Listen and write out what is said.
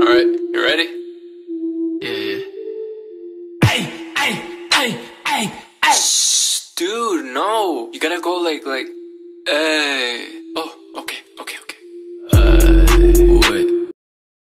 Alright, you ready? Yeah, yeah. Hey, hey, hey, hey, hey. Shh, dude, no. You gotta go like, hey.